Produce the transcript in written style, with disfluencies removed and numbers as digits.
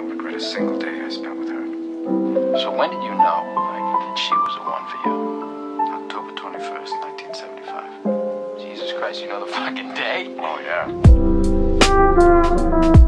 don't regret a single day I spent with her. So when did you know, that she was the one for you? October 21st, 1975. Jesus Christ, you know the fucking day? Oh, yeah.